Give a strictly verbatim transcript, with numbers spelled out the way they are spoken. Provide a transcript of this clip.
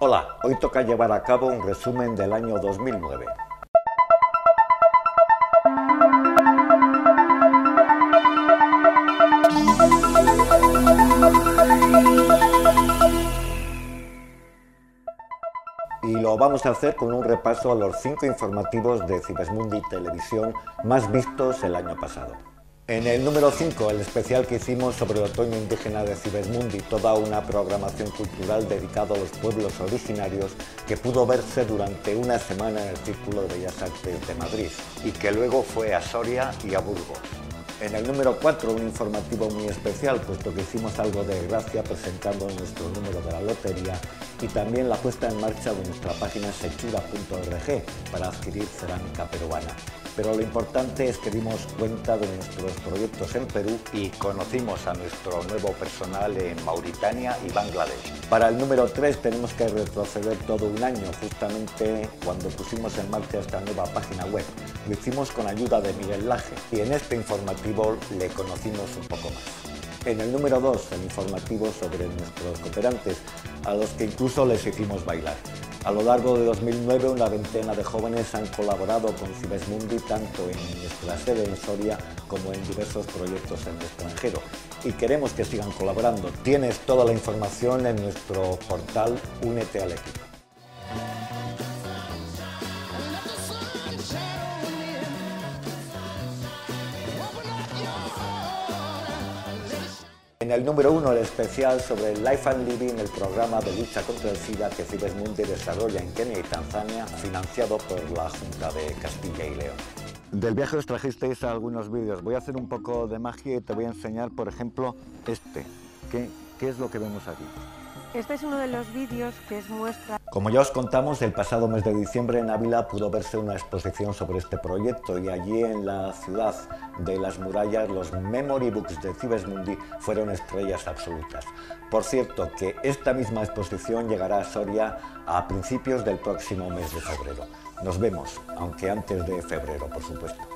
Hola, hoy toca llevar a cabo un resumen del año dos mil nueve. Y lo vamos a hacer con un repaso a los cinco informativos de Cibesmundi Televisión más vistos el año pasado. En el número cinco, el especial que hicimos sobre el otoño indígena de Cibesmundi, toda una programación cultural dedicada a los pueblos originarios que pudo verse durante una semana en el Círculo de Bellas Artes de Madrid y que luego fue a Soria y a Burgos. En el número cuatro, un informativo muy especial, puesto que hicimos algo de gracia presentando nuestro número de la lotería y también la puesta en marcha de nuestra página sechura punto org para adquirir cerámica peruana. Pero lo importante es que dimos cuenta de nuestros proyectos en Perú y conocimos a nuestro nuevo personal en Mauritania y Bangladesh. Para el número tres tenemos que retroceder todo un año, justamente cuando pusimos en marcha esta nueva página web. Lo hicimos con ayuda de Miguel Laje y en este informativo le conocimos un poco más. En el número dos, el informativo sobre nuestros cooperantes, a los que incluso les hicimos bailar. A lo largo de dos mil nueve, una veintena de jóvenes han colaborado con Cibesmundi tanto en nuestra sede en Soria como en diversos proyectos en el extranjero. Y queremos que sigan colaborando. Tienes toda la información en nuestro portal Únete al Equipo. En el número uno, el especial sobre el Life and Living, el programa de lucha contra el SIDA que Cibesmundi desarrolla en Kenia y Tanzania, financiado por la Junta de Castilla y León. Del viaje os trajisteis algunos vídeos. Voy a hacer un poco de magia y te voy a enseñar, por ejemplo, este. ¿Qué, qué es lo que vemos aquí? Este es uno de los vídeos que es muestra. Como ya os contamos, el pasado mes de diciembre en Ávila pudo verse una exposición sobre este proyecto y allí en la ciudad de las murallas los Memory Books de Cibesmundi fueron estrellas absolutas. Por cierto, que esta misma exposición llegará a Soria a principios del próximo mes de febrero. Nos vemos, aunque antes de febrero, por supuesto.